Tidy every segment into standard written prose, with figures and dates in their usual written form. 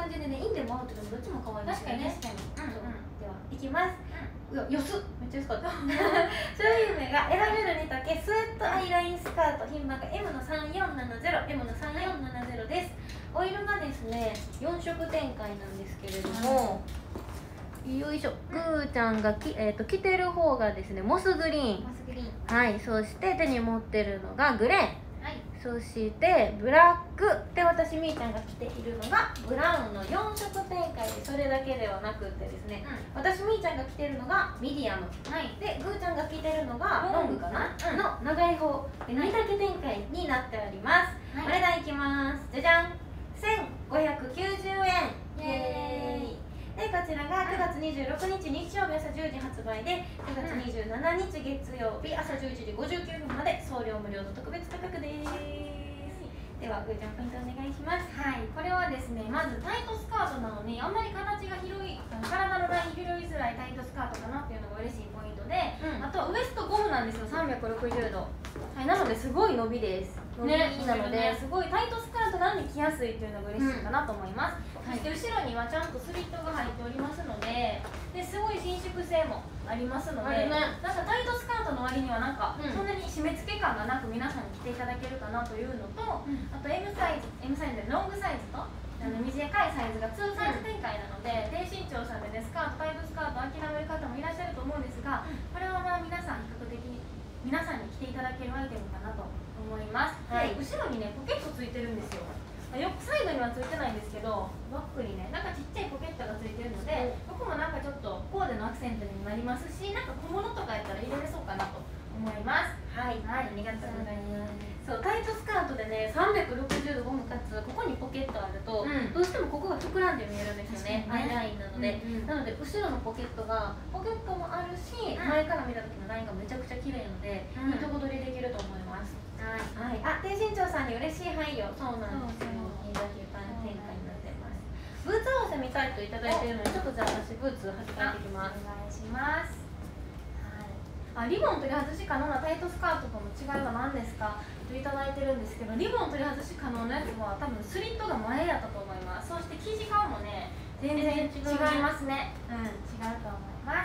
じでね、インでもアウトでもどっちも可愛いですよね。 確かに。 ではいきます。安っ、めっちゃ安かった。商品名が選べる2丈スウェットアイラインスカート、品番が M の3470、M の3470です。お色がですね、4色展開なんですけれども、よいしょ、ぐーちゃんが着てる方がですね、モスグリーン。はい、そして手に持ってるのがグレーン。そしてブラックで、私みーちゃんが着ているのがブラウンの4色展開で、それだけではなくってですね、私みーちゃんが着てるのがミディアム、でぐーちゃんが着てるのがロングかな、の長い方で2丈展開になっております。お値段いきます。じゃじゃん、1590円。イエーイ。でこちらが9月26日日曜日朝10時発売で、9月27日月曜日朝11時59分まで送料無料の特別価格です。ではぐーちゃんポイントお願いします。 はい、これはですね、まずタイトスカートなのにあんまり形が広い、体のライン広いづらいタイトスカートかなっていうのが嬉しいポイントで、あとウエストゴムなんですよ、360度。はい、なのですごい伸びです。伸びなので、すごいタイトスカートなのに着やすいっていうのが嬉しいかなと思います。そして後ろにはちゃんとスリットが入っておりますので、すごい伸縮性もありますので、なんかタイトスカートの割にはなんかそんなに締め付け感がなく皆さんに着ていただけるかなというのと、あと M サイズでロングサイズと短いサイズが2サイズ展開なので、低身長さんでね、タイトスカート諦める方もいらっしゃると思うんですが、これはまあ皆さん比較的皆さんに着ていただけるアイテムかなと思います。後ろにねポケットついてるんですよ。よくサイドにはついてないんですけど、バッグにねなんかちっちゃいポケットがついてるので、ここもなんかちょっとコーデのアクセントにもなりますし、なんか小物とかやったら入れれそうかなと思います。 はい、ありがとうございます。そう、タイトスカートでね、360度ゴムかつここにポケットあると、どうしてもここが膨らんで見えるんですよね、アイラインなので。なので後ろのポケットもあるし、前から見た時のラインがめちゃくちゃ綺麗なので、いいとこ取りできると思います。はい、あ、低身長さんに嬉しい配慮。そうなんですよ、いいだけ展開になってます。ブーツ合わせ見たいといただいているので、ちょっとじゃあ私ブーツ履き替えてきます。 お願いします。リボン取り外し可能なタイトスカートとの違いは何ですかといただいてるんですけど、リボン取り外し可能なやつは多分スリットが前やったと思います。そして生地感もね全然違いますね。違うと思います。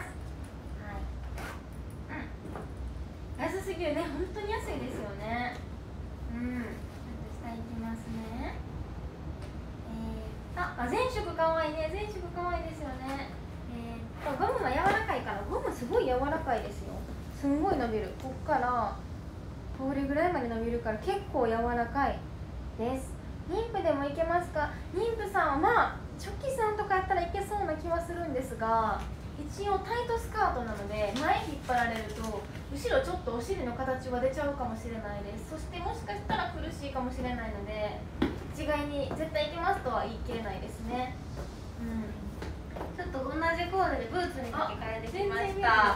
安すぎるね、本当に安いですよね。下いきますね。全色かわいいね、全色かわいいですよね。ゴムは柔らかいから、ゴムすごい柔らかいですよ。すんごい伸びる。こっからこれぐらいまで伸びるから結構柔らかいです。妊婦でもいけますか？妊婦さんはまあ初期さんとかやったらいけそうな気はするんですが、一応タイトスカートなので前引っ張られると後ろちょっとお尻の形は出ちゃうかもしれないです。そしてもしかしたら苦しいかもしれないので、一概に絶対いけますとは言い切れないですね。 ちょっと同じコーデでブーツに履き替えてきました。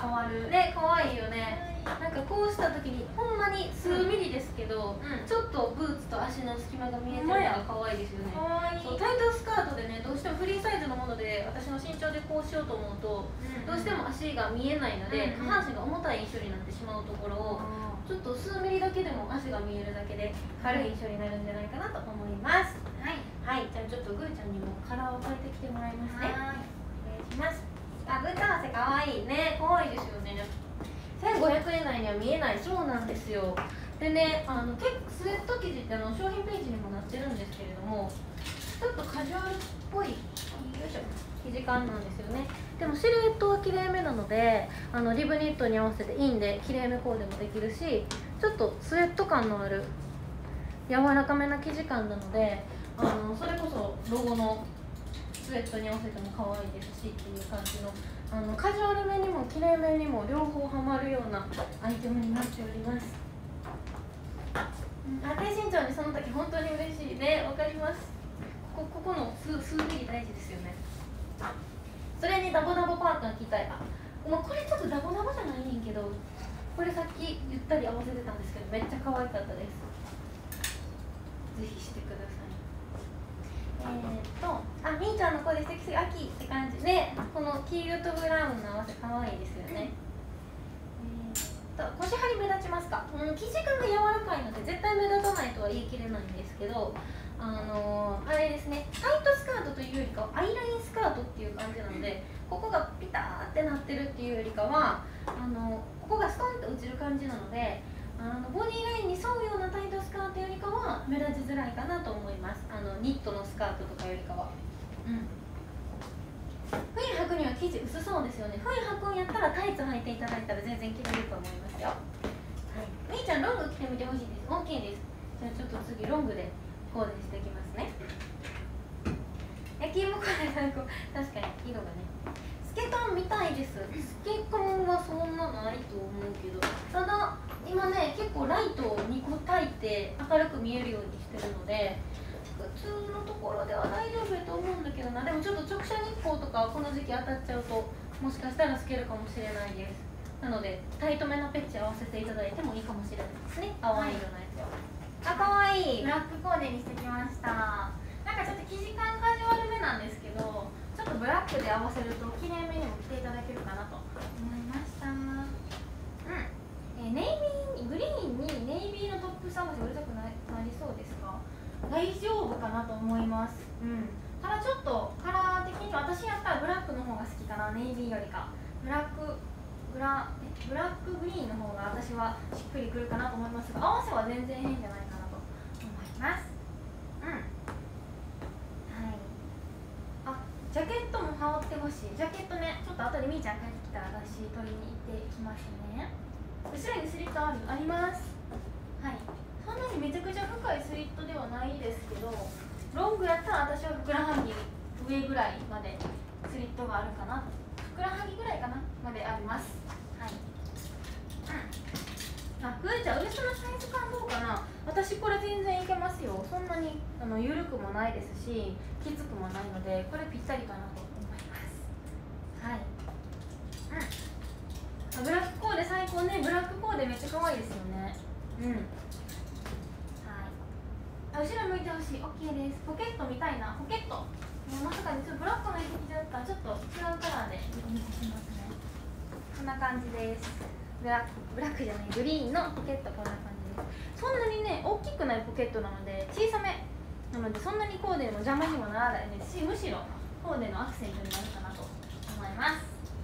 変わるね、可愛いよね。なんかこうした時にほんまに数ミリですけど、ちょっとブーツと足の隙間が見えてるのが可愛いですよね。そうタイトスカートでね、どうしてもフリーサイズのもので私の身長でこうしようと思うと、どうしても足が見えないので、下半身が重たい印象になってしまうところを、ちょっと数ミリだけでも足が見えるだけで軽い印象になるんじゃないかなと思います。はい、じゃあちょっとぐーちゃんにもカラーを変えてきてもらいますね。お願いします。あ、ブーツ合わせ可愛いね、可愛いですよね。1500円内には見えない。そうなんですよ。でね、結構スウェット生地って商品ページにもなってるんですけれども、ちょっとカジュアルっぽい、よいしょ、生地感なんですよね。でもシルエットはきれいめなので、リブニットに合わせてインできれいめコーデもできるし、ちょっとスウェット感のある柔らかめな生地感なので、それこそロゴのスウェットに合わせても可愛いですしっていう感じの、カジュアルめにもきれいめにも両方ハマるようなアイテムになっております。低身長にその時本当に嬉しいね。わかります。ここの数ミリ大事ですよね。それにダボダボパーカー着たい。もうこれちょっとダボダボじゃないねんけど、これさっきゆったり合わせてたんですけどめっちゃ可愛かったです。ぜひしてください。みーちゃんの声で素敵すぎ、秋って感じで、この黄色とブラウンの合わせ可愛いですよね。腰張り目立ちますか？生地感が柔らかいので絶対目立たないとは言い切れないんですけど、あれですね、タイトスカートというよりか感じなので、ここがピターってなってるっていうよりかはここがストンと落ちる感じなので、ボディラインに沿うようなタイトスカートよりかは目立ちづらいかなと思います。ニットのスカートとかよりかは。冬履くには生地薄そうですよね。冬履くんやったらタイツ履いていただいたら全然着れると思いますよ。はい、みーちゃんロング着てみてほしいです。大きいです。じゃあちょっと次ロングでコーデしていきますね。焼き芋から確かに色がね。透け感みたいです。透け感はそんなないと思うけど、ただ今ね結構ライトを2個焚いて明るく見えるようにしてるので、普通のところでは大丈夫だと思うんだけどな。でもちょっと直射日光とかこの時期当たっちゃうともしかしたら透けるかもしれないです。なのでタイトめのペッチ合わせていただいてもいいかもしれないですね。淡い色のやつを。かわいい。 ブラックコーデにしてきました。なんかちょっと生地感カジュアルめなんですけど、ちょっとブラックで合わせると綺麗めにも着ていただけるかなと思いました。ネイビーグリーンにネイビーのトップス合わせうるさくなりそうですが大丈夫かなと思います。ただちょっとカラー的に私やったらブラックの方が好きかな、ネイビーよりか。ブラックグリーンの方が私はしっくりくるかなと思いますが、合わせは全然変じゃないかなと思います。ジャケットも羽織ってほしい。ジャケットね、ちょっと後でみーちゃん帰ってきたら私取りに行ってきますね。後ろにスリットあります。はい、そんなにめちゃくちゃ深いスリットではないですけど、ロングやったら私はふくらはぎ上ぐらいまでスリットがあるかな。ふくらはぎぐらいかなまであります。はい。ぐーちゃん、ウエストのサイズ感どうかな。私これ全然いけますよ。そんなに緩くもないですしきつくもないので、これぴったりかなと思います。はい。ブラックコーデ最高ね。ブラックコーデめっちゃ可愛いですよね。はい。後ろ向いてほしい。 OK です。ポケットみたいな。ポケットまさかにちょっとブラックの入ってきちゃった。ちょっと違うカラーでお見せしますね。こんな感じです。ブラックじゃない、グリーンのポケット、こんな感じです。そんなにね大きくないポケットなので、小さめなのでそんなにコーデの邪魔にもならないですし、むしろコーデのアクセントになるかなと思います。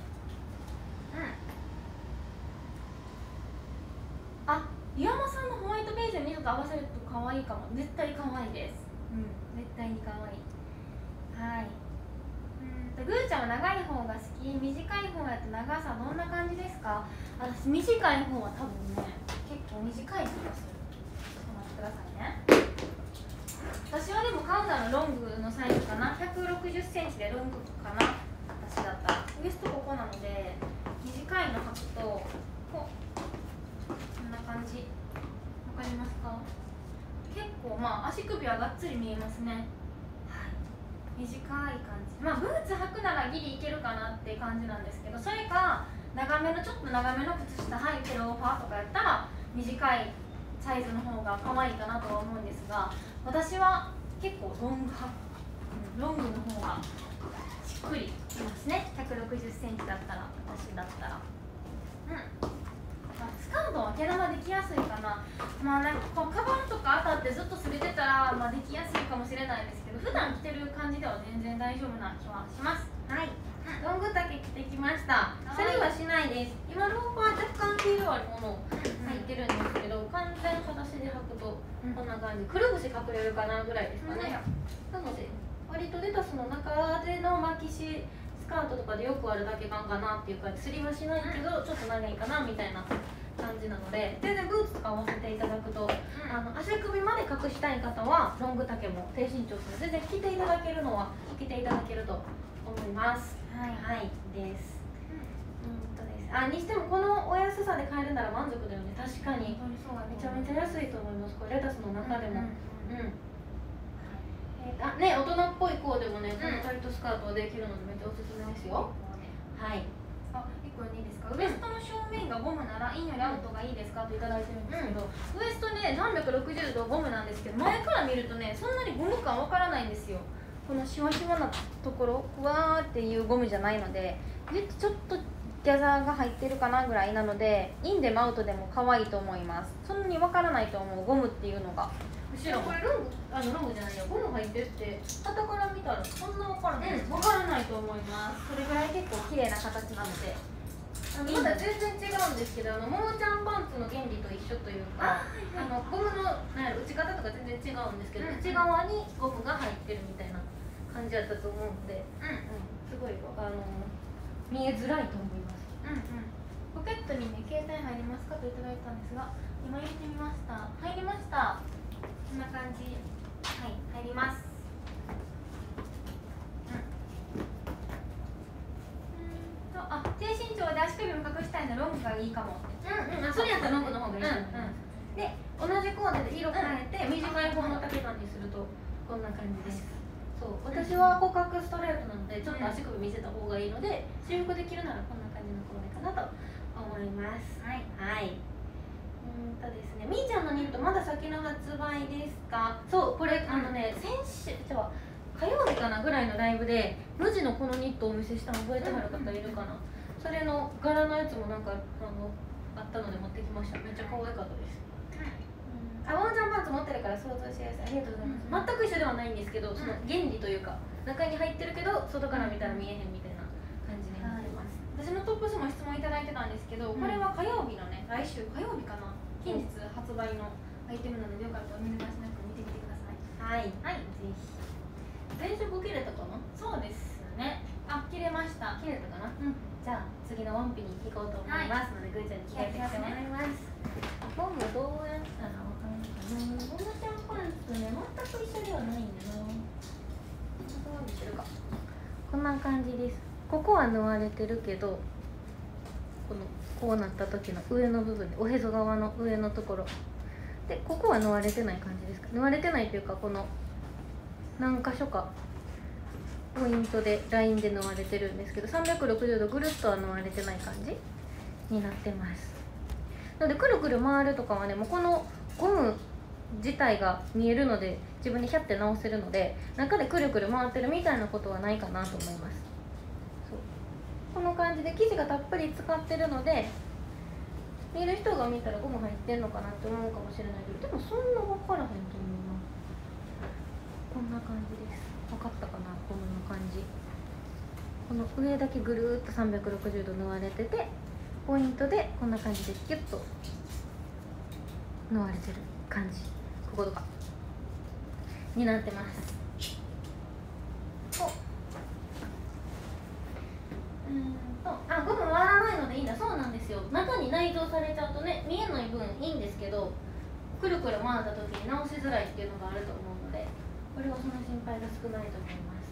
岩間さんのホワイトベージュの色と合わせると可愛いかも。絶対可愛いです。絶対に可愛い。はい。ぐーちゃんは長い方が好き、短い方やと長さどんな感じですか？私短い方は多分ね結構短い気がする。ちょっと待ってくださいね。私はでも買うならロングのサイズかな。160センチでロングかな。私だったらウエストここなので短いの履くとこんな感じ。わかりますか？結構足首はがっつり見えますね。短い感じ。ブーツ履くならギリいけるかなっていう感じなんですけど、それかちょっと長めの靴下履いてローファーとかやったら短いサイズの方が可愛いかなとは思うんですが、私は結構ロングの方がしっくりきますね。160センチだったら、私だったら。スカートは毛玉できやすいかな。なんかこうカバンとか当たってずっと滑ってたら、できやすいかもしれないですけど、普段着てる感じでは全然大丈夫な気はします。はい。ロング丈着てきました。それはしないです。今ローファー若干ヒールあるものを履いてるんですけど、完全裸足で履くとこんな感じ。くるぶし隠れるかなぐらいですかね。なので割とレタスの中での巻きしスカートとかでよくあるだけ感かなっていう感じ。すりはしないけどちょっと長いかなみたいな感じなので、全然ブーツとか合わせていただくと、足首まで隠したい方はロング丈も低身長で全然着ていただけるのは着ていただけると思います。はいです。にしてもこのお安さで買えるなら満足だよね。確かにめちゃめちゃ安いと思います。これレタスの中でも。大人っぽいコーデもね、このタイトスカートできるのでめっちゃおすすめですよ。はい。 1個いいですか？ウエストの正面がゴムならインよりアウトがいいですかといただいてるんですけど、ウエストね360度ゴムなんですけど、前から見るとねそんなにゴム感わからないんですよ。このシワシワなところふわーっていうゴムじゃないので、ちょっとギャザーが入ってるかなぐらいなので、インでもアウトでも可愛いと思います。そんなにわからないと思う、ゴムっていうのが。 後ろこれロングじゃないよ、ゴム入ってるって旗から見たらそんなわからない。 わからないと思います。それぐらい結構綺麗な形なので。 まだ全然違うんですけど、ももちゃんパンツの原理と一緒というか、ゴムの打ち方とか全然違うんですけど、内側にゴムが入ってるみたいな感じだったと思うので、すごい見えづらいと思います。 ポケットにね、携帯入りますかといただいたんですが、今入れてみました。入りました。こんな感じ。はい、入ります。低身長で足首も隠したいのロングがいいかもって。 それやったらロングの方がいいと思います。で、同じコーデで色変えて短い方の丈感にするとこんな感じです。そう、私は骨格ストレートなのでちょっと足首見せた方がいいので、私服できるならこんな感じのコーデかなと思います。はい。ですね、みーちゃんのニットまだ先の発売ですか？そう、これ火曜日かなぐらいのライブで無地のこのニットをお見せしたの覚えてはる方いるかな。それの柄のやつもなんかあったので持ってきました。めっちゃ可愛かったです。ももちゃんパンツ持ってるから想像しやすい。ありがとうございます。全く一緒ではないんですけど、その原理というか中に入ってるけど外から見たら見えへんみたいな感じになってます。 私のトップスも質問いただいてたんですけど、これは火曜日のね、来週火曜日かな、近日発売のアイテムなので、よかったらお見逃しなく見てみてください。はい、ぜひ。 前職切れたかな？ そうですね。切れました。 切れたかな？じゃあ次のワンピに行こうと思いますので、ぐーちゃんに着替えてきてもらいます。ゴムどうやったらわかるかな？ゴムちゃんパンツね、全く一緒ではないんだな。どうにするか。こんな感じです。ここは縫われてるけど、こうなった時の上の部分で、おへそ側の上のところで、ここは縫われてない感じですか？縫われてないというか、この何箇所かポイントでラインで縫われてるんですけど、360度ぐるっとは縫われてない感じになってます。なのでくるくる回るとかはね、もうこのゴム自体が見えるので自分でヒャッて直せるので、中でくるくる回ってるみたいなことはないかなと思います。そう、この感じで生地がたっぷり使ってるので、見る人が見たらゴム入ってんのかなって思うかもしれないけど、でもそんな分からへんと思うな。こんな感じです。分かったかな、ゴムの感じ。この上だけぐるーっと360度縫われてて、ポイントでこんな感じでギュッと縫われてる感じ、こことかになってます。ゴム割らないのでいいんだ。そうなんですよ。中に内蔵されちゃうとね、見えない分いいんですけど、くるくる回った時に直しづらいっていうのがあると思うので、これはその心配が少ないと思います。